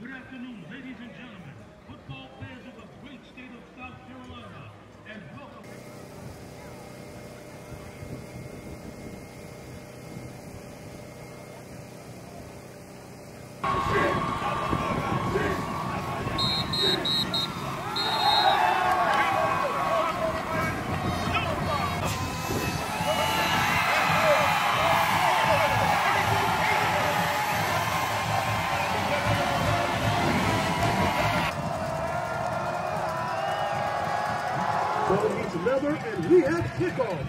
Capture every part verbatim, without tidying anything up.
Good afternoon, ladies and gentlemen, football fans of the great state of South Carolina, and welcome. Ball meets another, and we have kickoff.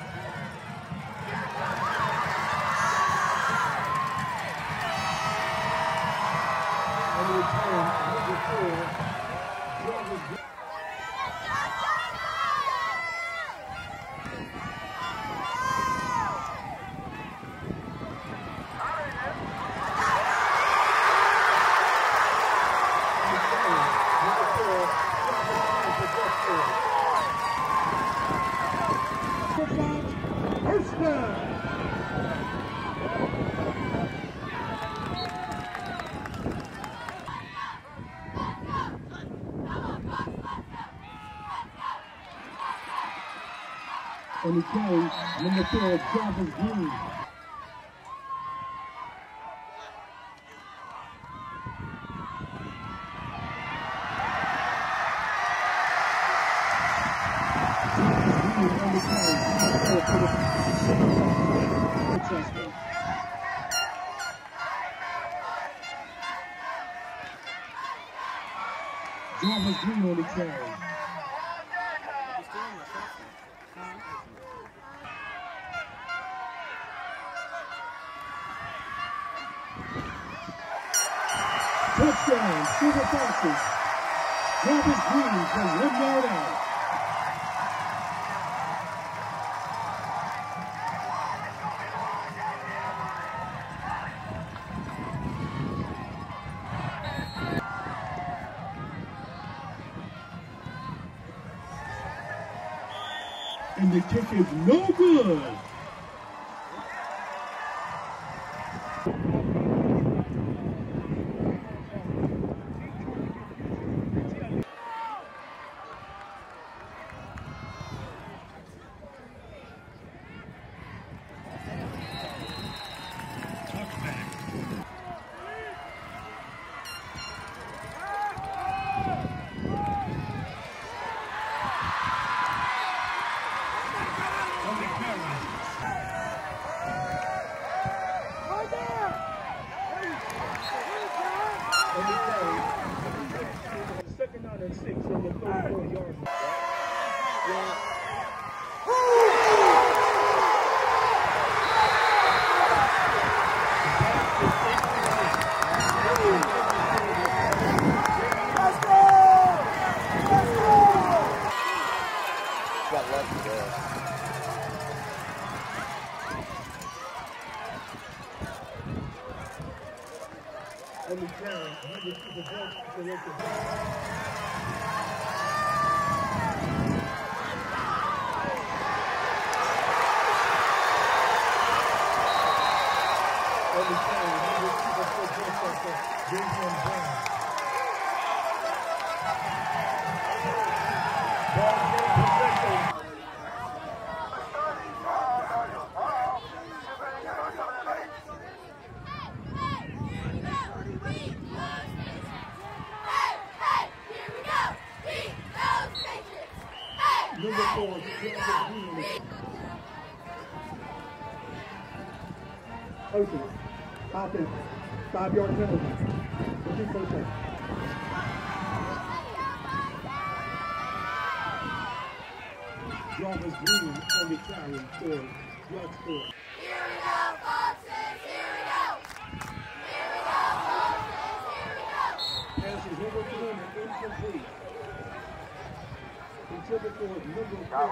On the return, number four, Jarvis. And he carries number four, Jarvis Green. Jarvis Green on the carry. Touchdown, Silver Foxes. Jarvis Green from one yard out. And the kick is no good. Second down and six on the thirty-four yard line. Got lucky there. On the ground, number two, the ball to the On the ground, number two, the Dorchester, Jason Brown. Ball game possession. Number four, Ocean, offense, five yard penalty. Repeat first down. Jarvis Green on the carry for Blood Sport. Here we go, Foxes, here we go. Here we go, Foxes, here we go. Pass is overthrown and incomplete. Intended for number four.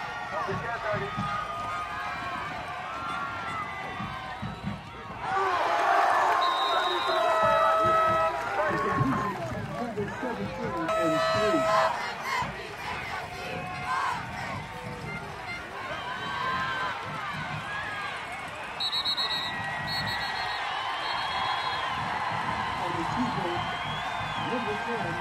Number seventeen and three. On the two-point number ten.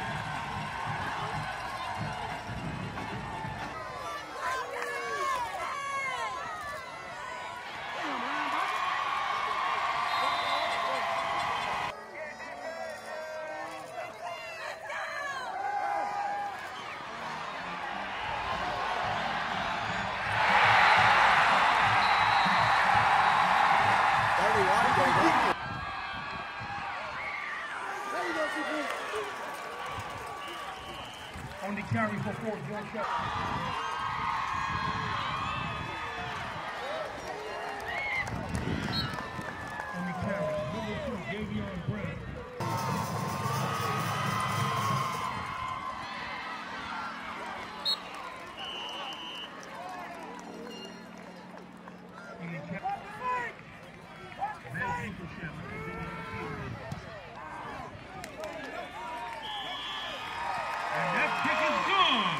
On the carry for Fort Dorchester. On the carry, number two, Davion Brown. On the carry, Matt Nicholson. And that kick is gone.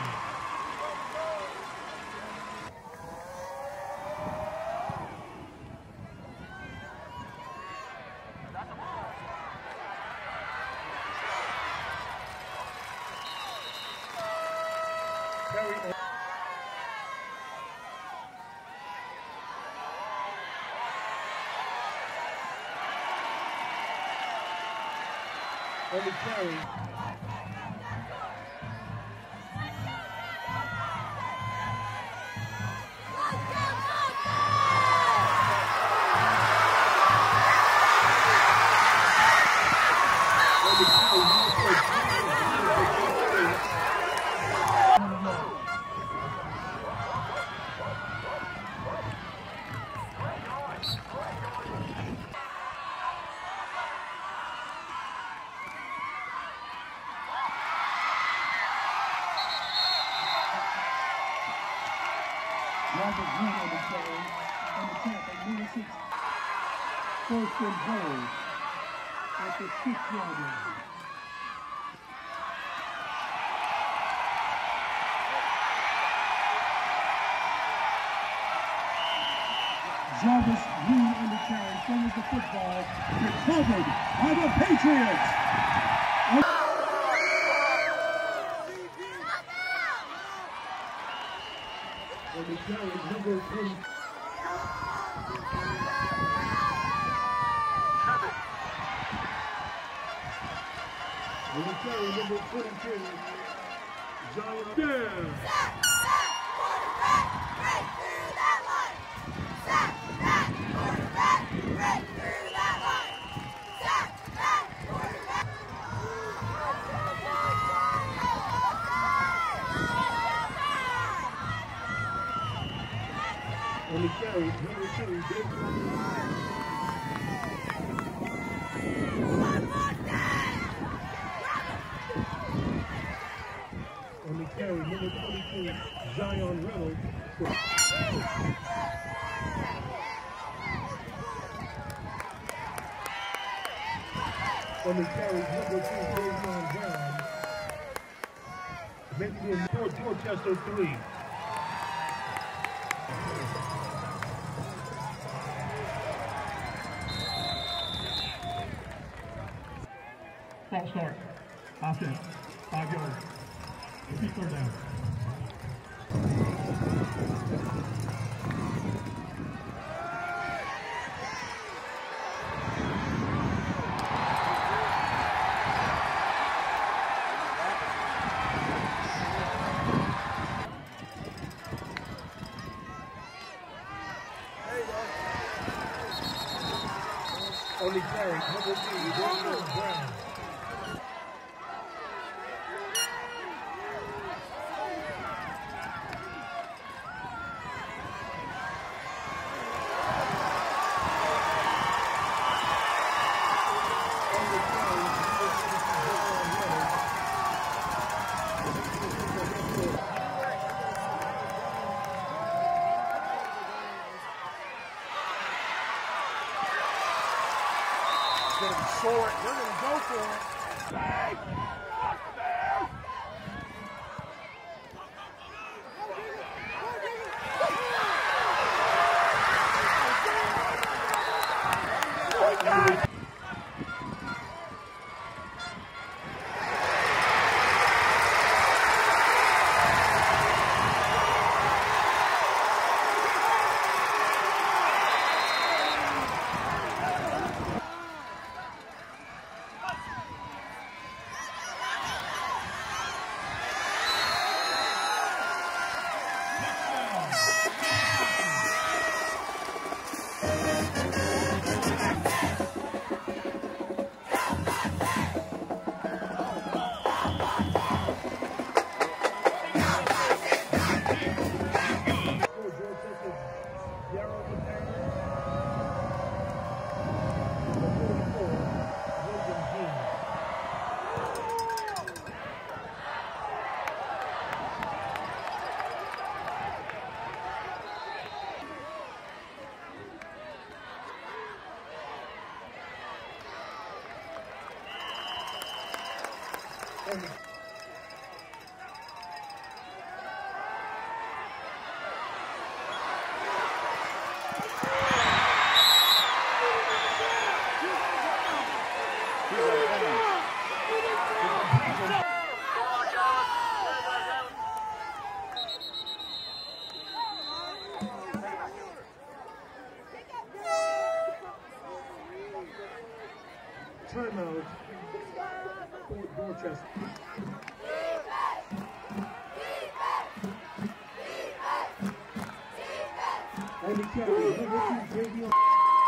Carry on. On the carry. Robert Green on the carry, on the tap at number six. First and goal at the six-yard line. Jarvis Green on the carry, throws the football, recovered by the Patriots. On the carry, number ten. On the carry, number twenty-two, Zion down. On the carry, number two, David. On the carry, number twenty-two, Zion Reynolds. On the carry, number two, Davion Brown. Making it for Dorchester three. False start. Offense. Five yards. Repeat third down. On the carry, number three, Davion Brown. Going to be short. They're going to go for it. Timeout for Dorchester. And the carry, number two, J D.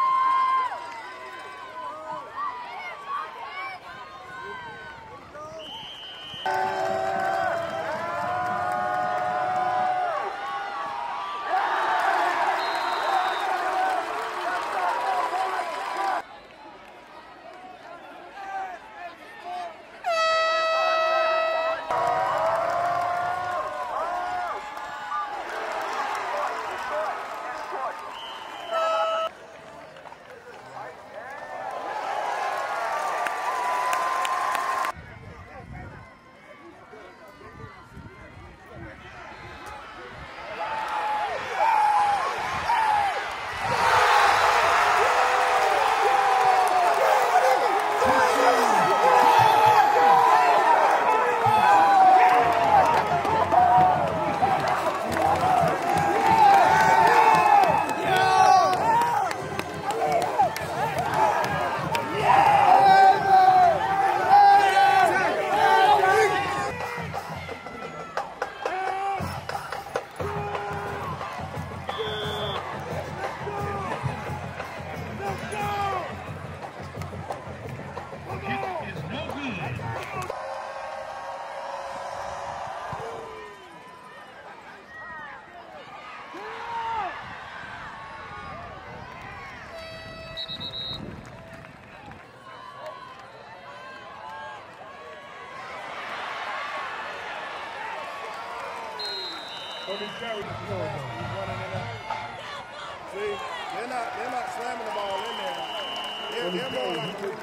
Tony Cherry is going though. He's running it up. See, they're not they're not slamming the ball in there. They're, they're more like a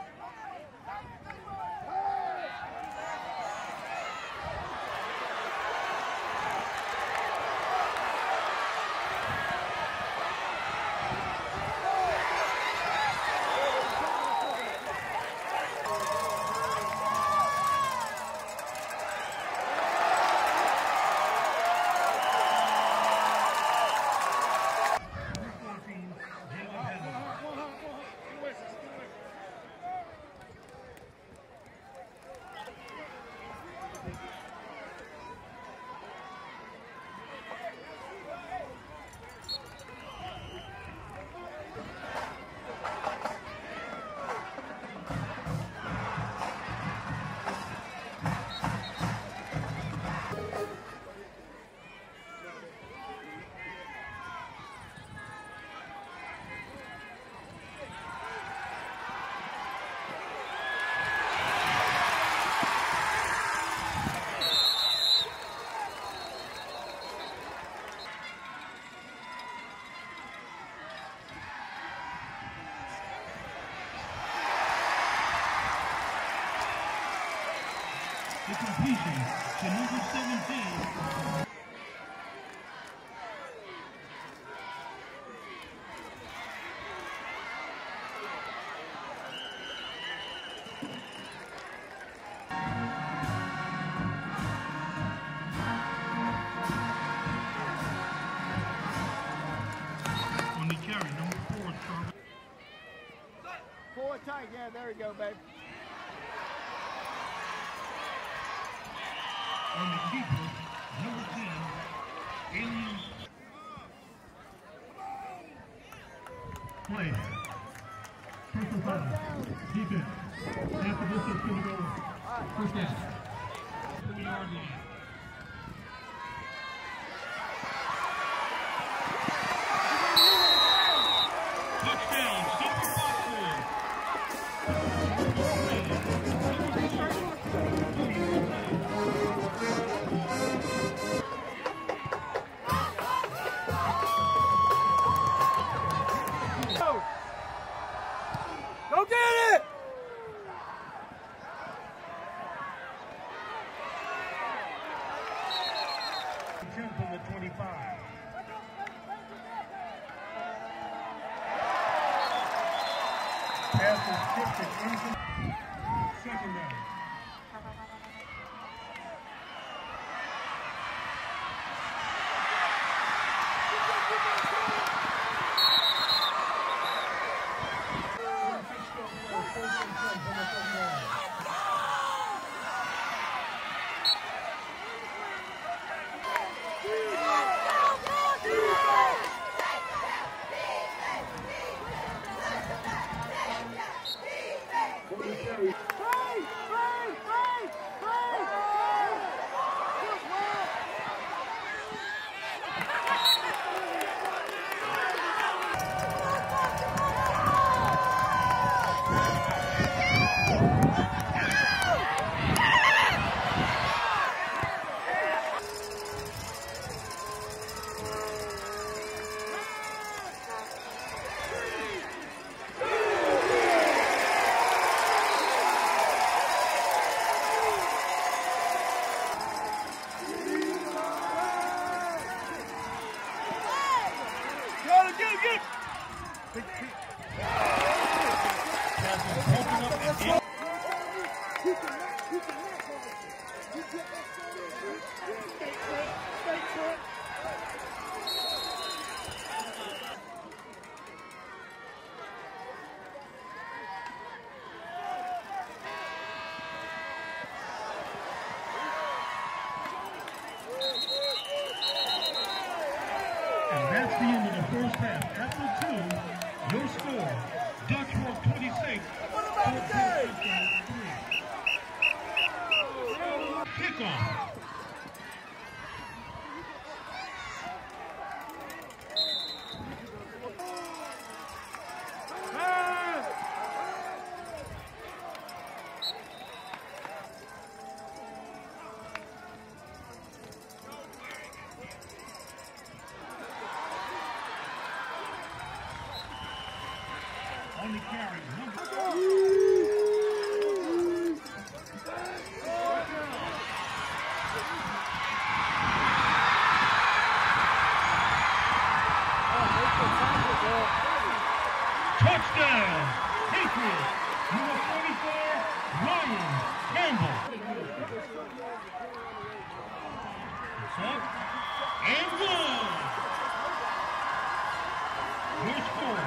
The completion to number seventeen. On the carry, number four, Charlie. Pull it tight, yeah, there you go, babe. On the keeper, number ten, Alien. Play. Personal foul. Defense. After this, it's going to go first down. Four-yard line. Touchdown, Super Foxwoods. Go get it! five. Pass is tipped and into second down. And that's the end of the first half. After two, your score, Dorchester twenty-six. Kickoff. On the carry, number touchdown, Patriots, number forty-four, Ryan Campbell. It's up and good. Your score.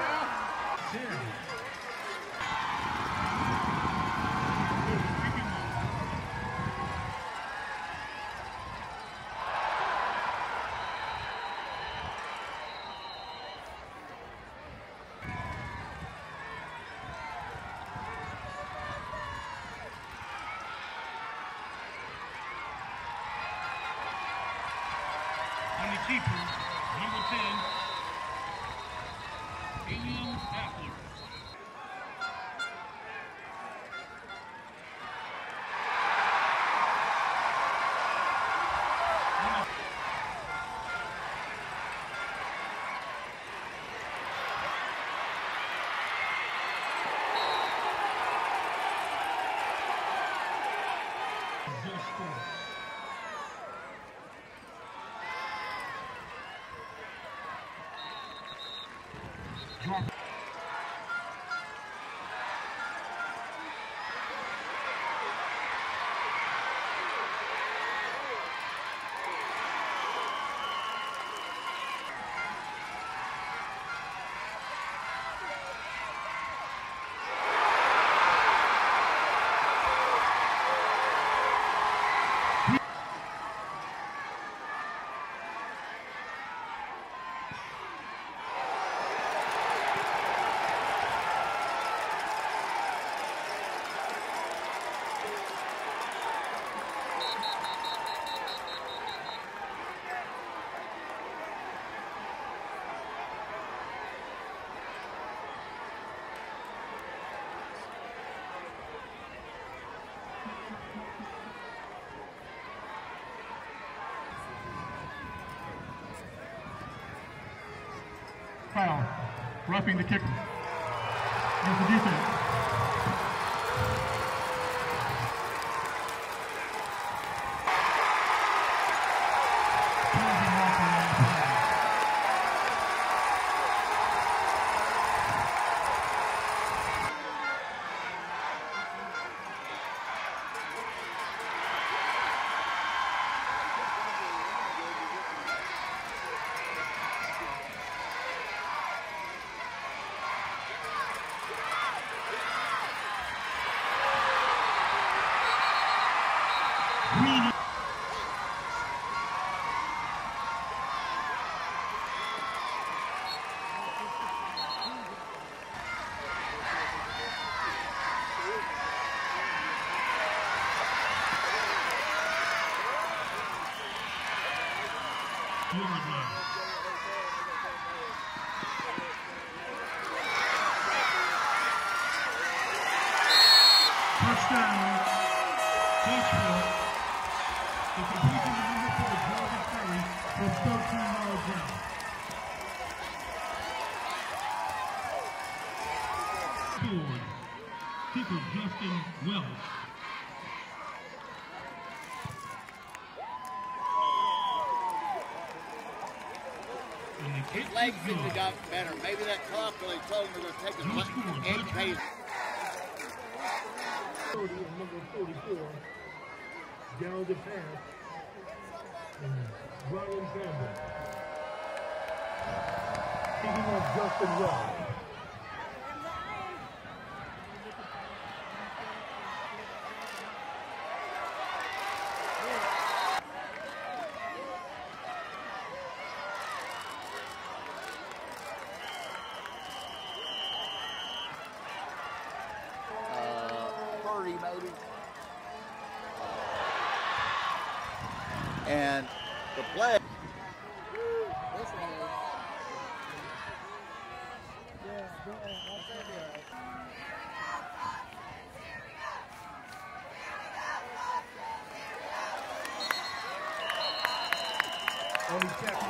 On the keeper, number ten, Ian Appler. Your score. Drop. Foul, roughing the kicker. Here's the defense. Marking off yard line. Touchdown, Dorchester. The completion of number four, Jordan Perry, from thirteen yards out. Ford, kicker Justin Welch. His legs seem to got better. Maybe that clock really told him they're going to take his money and pay his. thirty and number forty-four, down the pass, and Brian Campbell. Picking up Justin Welch. Maybe. And the play. This one is. Only captain.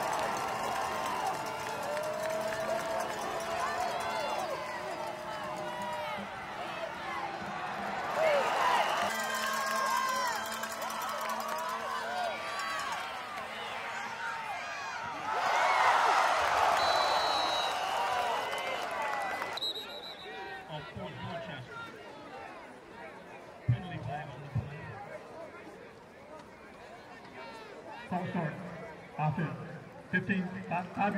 Fort Dorchester. Penalty flag on the play. False start. Offense. fifteen, five, five.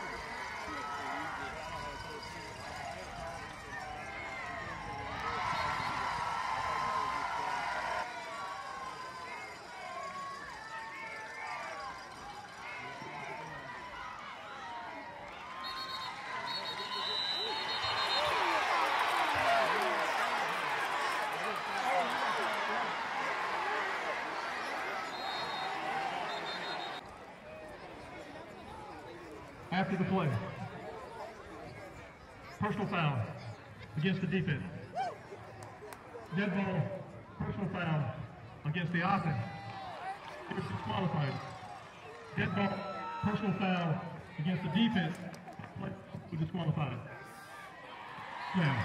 After the play, personal foul against the defense. Dead ball, personal foul against the offense. It was disqualified. Dead ball, personal foul against the defense. Play was disqualified. Now.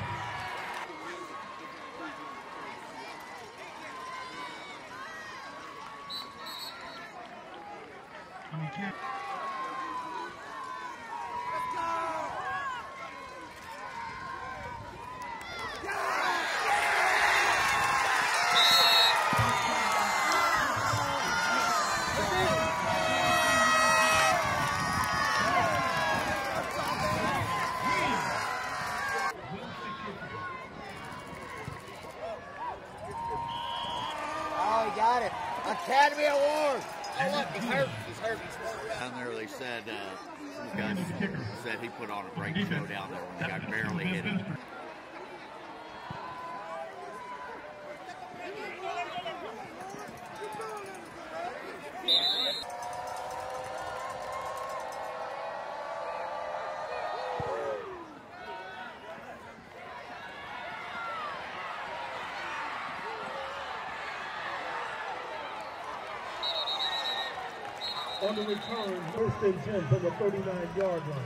And we can't. Oh, he got it. Academy Award. Oh, look, he's hurt. He's hurt. He's down there, they said, uh, some guys said he put on a break show down there when the guy barely hit him. On the return, first and ten from the thirty-nine yard line.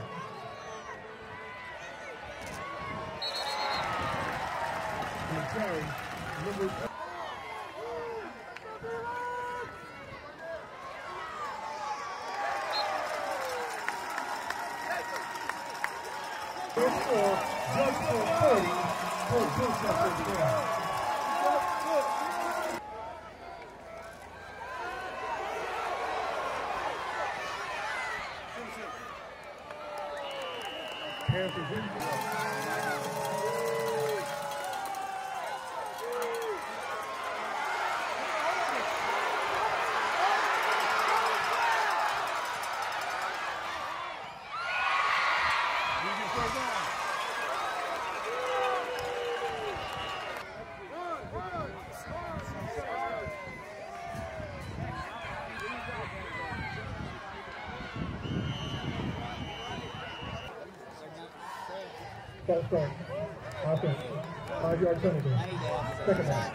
And carry, number ten. First score, just for thirty, for Dorchester again. Panthers in. False start. Offense. Five-yard penalty. Second down.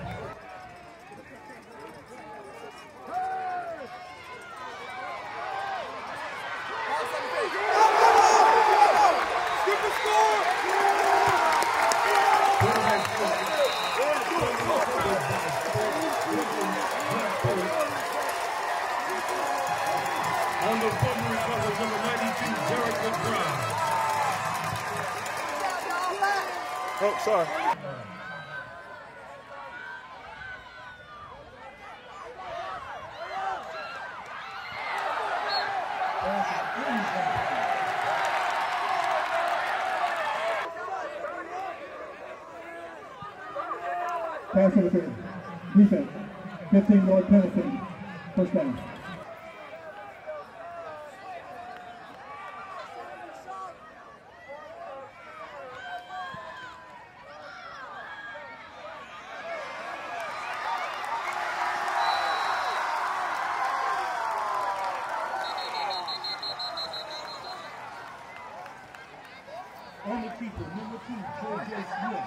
On the fumble recovery, number ninety-two, Derek McBride. Oh, sorry. Pass interference. Defense. fifteen yard penalty. First down. On the keeper, number two, J J Smith.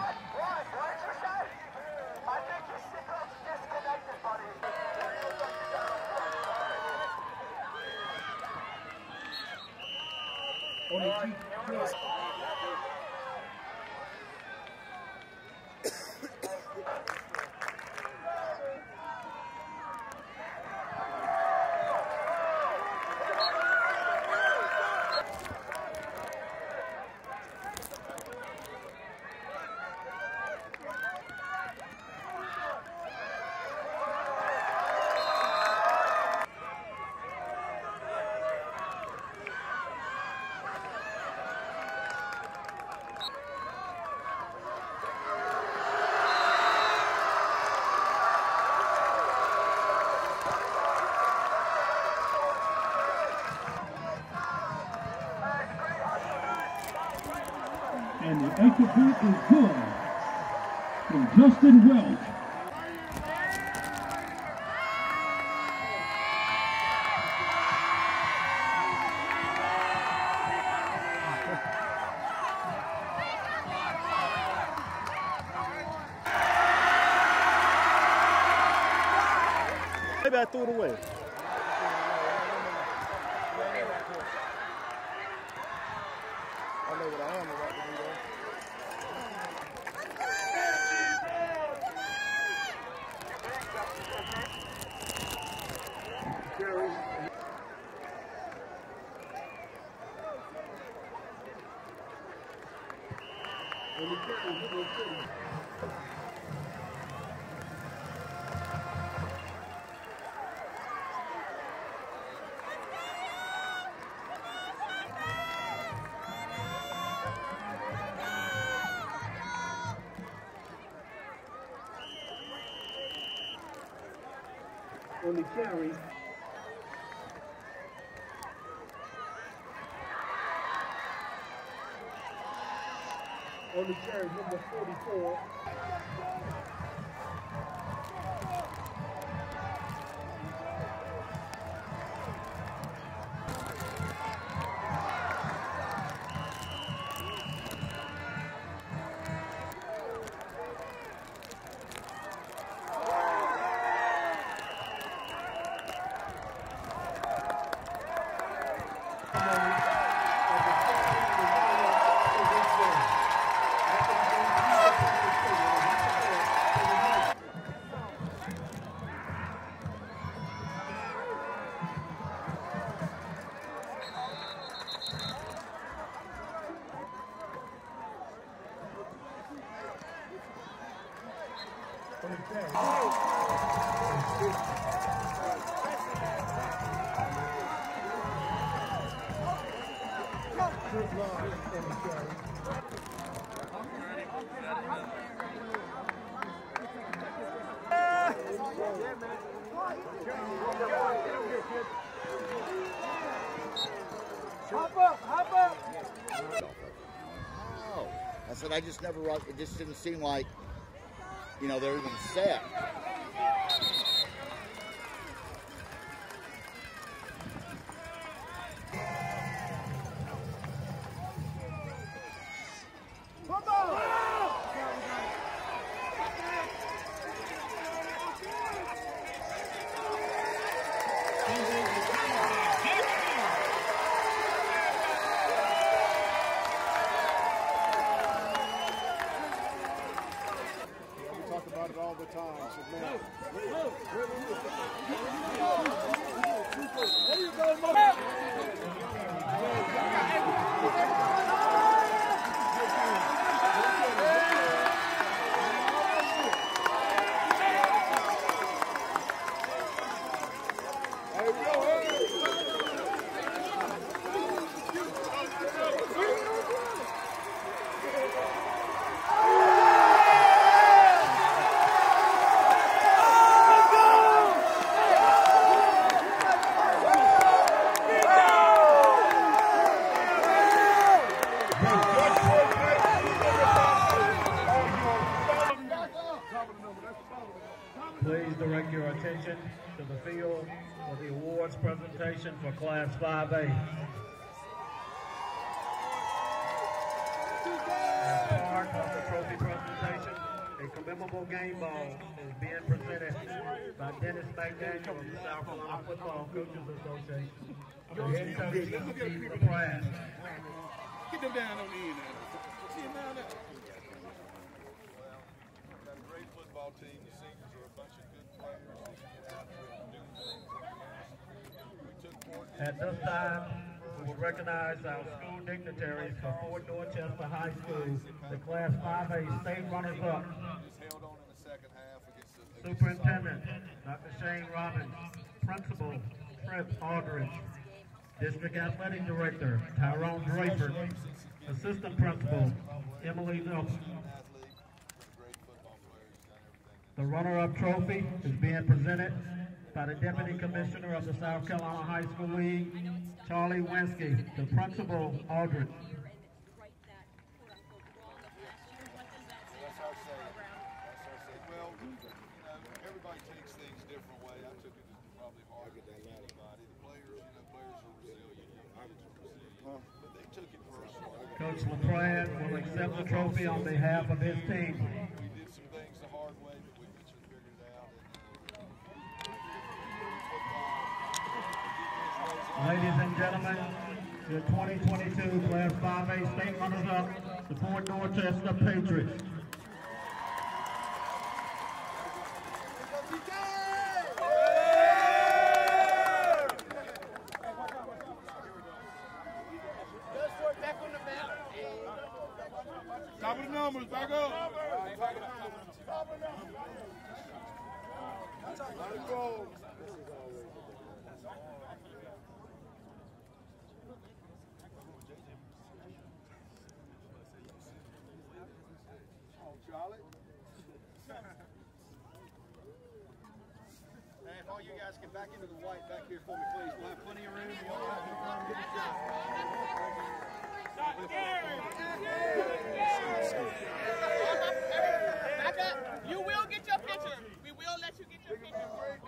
On the keeper. And the extra point is good from Justin Welch. Maybe I threw it away. I know what I am about to do though. On the carry. On the carry, number forty-four. Hop up, hop up. Oh, I said I just never, it just didn't seem like, you know, they're even set. Come There you go, Mo. Please direct your attention to the field for the awards presentation for Class five A. As part of the trophy presentation, a commemorable game ball is being presented by Dennis McDaniel of the South Carolina Football Coaches Association. The head coach is Steve LaPrade. Get them down on the end now. See them down there. Got a great football team. The seniors are a bunch of good players. They get out there and do things. We took part in At this time, we will recognize our school dignitaries for Fort Dorchester High School, the Class five A state runners-up. just held on in the second half against the against Superintendent, Doctor Shane Robbins. Principal, Fritz Aldridge. District Athletic Director, Tyrone Drayford. Assistant Principal, Emily Nelson. athlete, great football players. He's done everything. The runner-up trophy is being presented by the Deputy Commissioner of the South Carolina High School League, Charlie Winsky, to Principal Aldridge. That's our saying. That's our saying. Well, you know, everybody takes things a different way. I took it as probably harder than anybody. The players, you know, players are resilient. Young kids are resilient. But they took it personally. Coach LaPrade will accept the trophy on behalf of his team. We did some things the hard way, but we eventually figured it out. And, uh, Ladies and gentlemen, the twenty twenty-two Class five A state runners-up, the Fort Dorchester Patriots. Top of the numbers, back up. Let it go. Oh, Charlie. Hey, if all you guys can back into the white back here for me, please. We'll have plenty of room. You all have no problem getting a shot. Back up. You will get your picture. We will let you get your picture.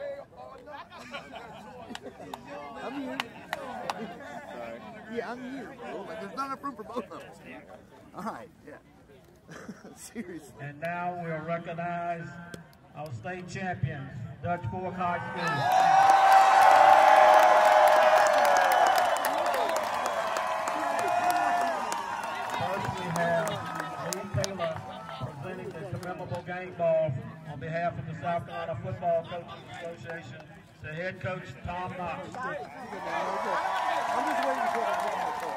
I'm here. Sorry. Yeah, I'm here. But there's not enough room for both of us. All right, yeah. Seriously. And now we'll recognize our state champions, Dutch Fork High School. First we have Lee Taylor presenting the commemorable game ball on behalf of the South Carolina Football Coaches Association to head coach Tom Knox. I'm just waiting for the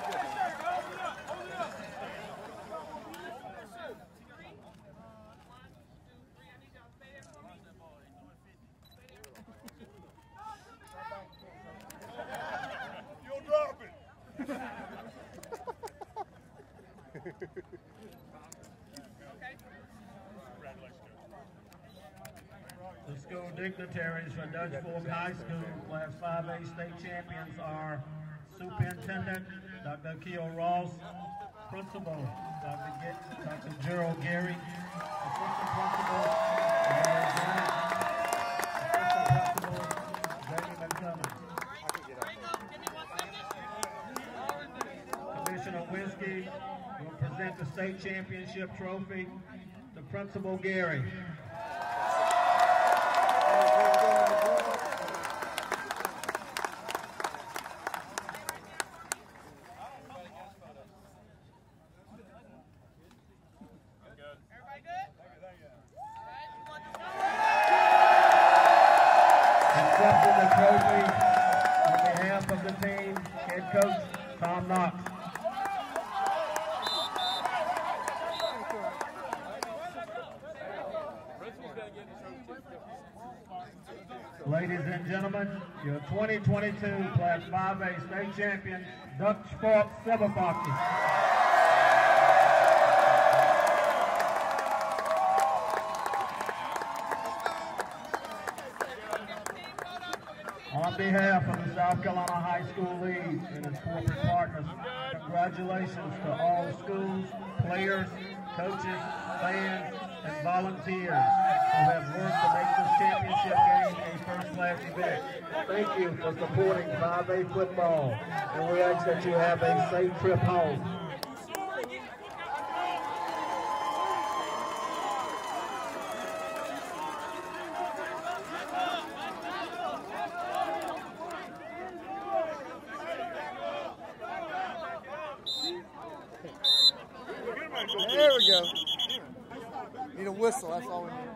You'll drop it. The school dignitaries for Dutch Fork High School Class five A state champions are Superintendent Doctor Keo Ross, Principal Doctor Ge- Doctor Gerald Gary, Assistant Principal Mary Grant, Assistant Principal Jamie McCummins. Commissioner Winsky will present the state championship trophy to Principal Gary. Everybody good? All right, you want to Passing the trophy on behalf of the team, head coach Tom Knox. Ladies and gentlemen, your twenty twenty-two Class five A state champion, Dutch Fork Silverfoxes. On behalf of the South Carolina High School League and its corporate partners, congratulations to all schools, players, coaches, fans, and volunteers who have worked to make this championship game a first-class event. Thank you for supporting five A football, and we ask that you have a safe trip home. There we go. Need a whistle, that's all we need.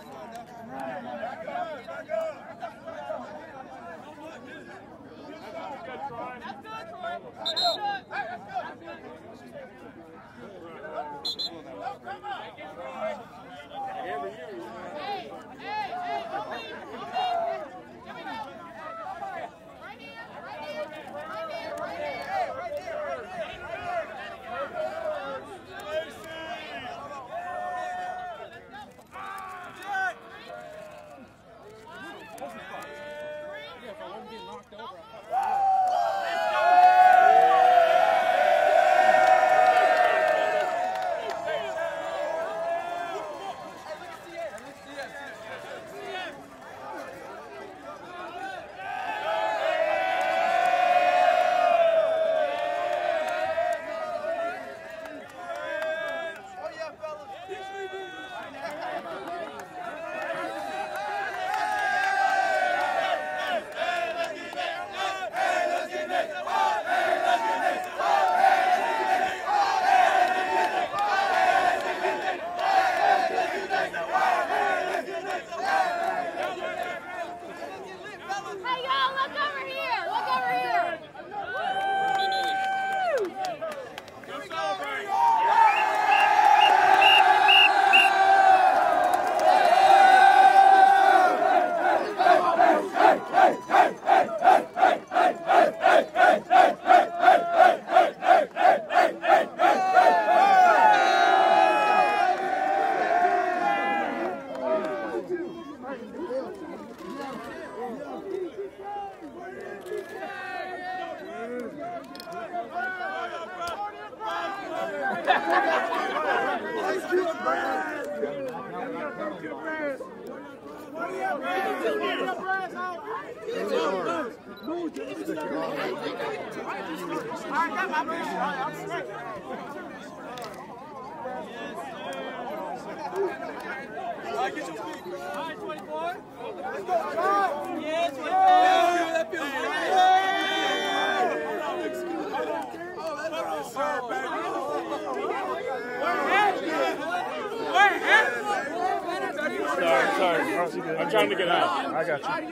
Sorry, sorry. I'm trying to get out. I got you.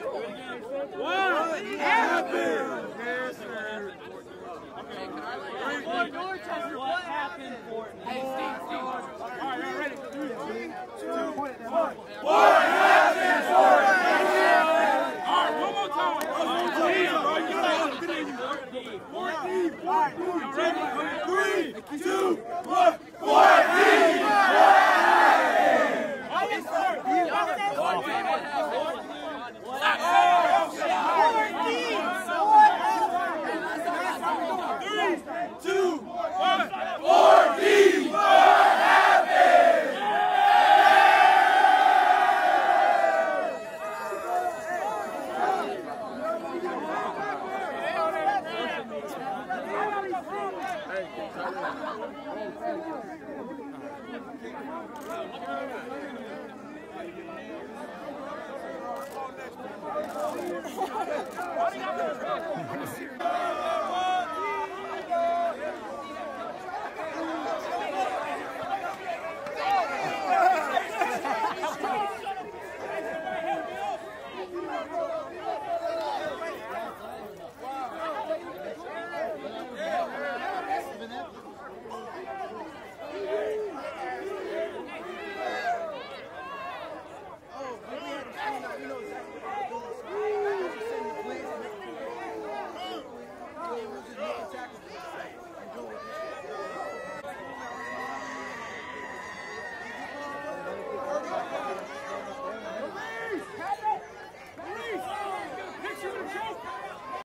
What happened? For Dorchester, what happened for Hey, Steve, Steve. All right, y'all ready? Three, two, one. What happened?